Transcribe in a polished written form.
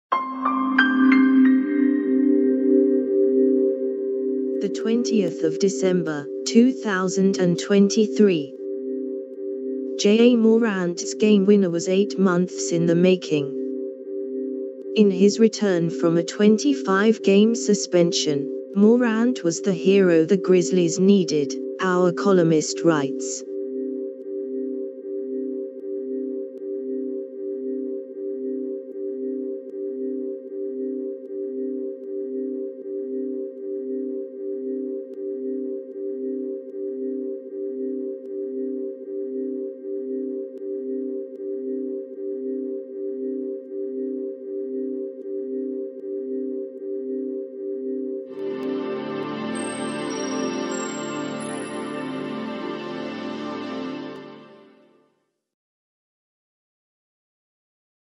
The 20th of December, 2023. J.A. Morant's game winner was 8 months in the making. In his return from a 25-game suspension, Morant was the hero the Grizzlies needed, our columnist writes.